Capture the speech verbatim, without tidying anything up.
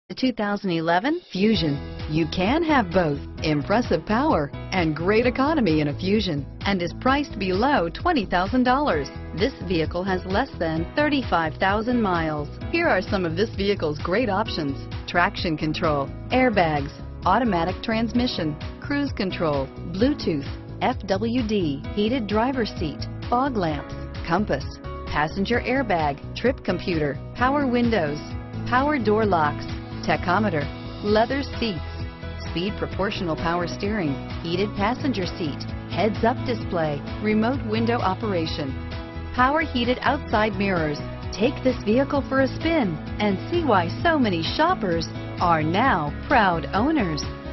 The two thousand eleven Fusion. You can have both impressive power and great economy in a Fusion, and is priced below twenty thousand dollars. This vehicle has less than thirty-five thousand miles. Here are some of this vehicle's great options: traction control, airbags, automatic transmission, cruise control, Bluetooth, F W D, heated driver's seat, fog lamps, compass, passenger airbag, trip computer, power windows, power door locks, tachometer, leather seats, speed proportional power steering, heated passenger seat, heads-up display, remote window operation, power heated outside mirrors. Take this vehicle for a spin and see why so many shoppers are now proud owners.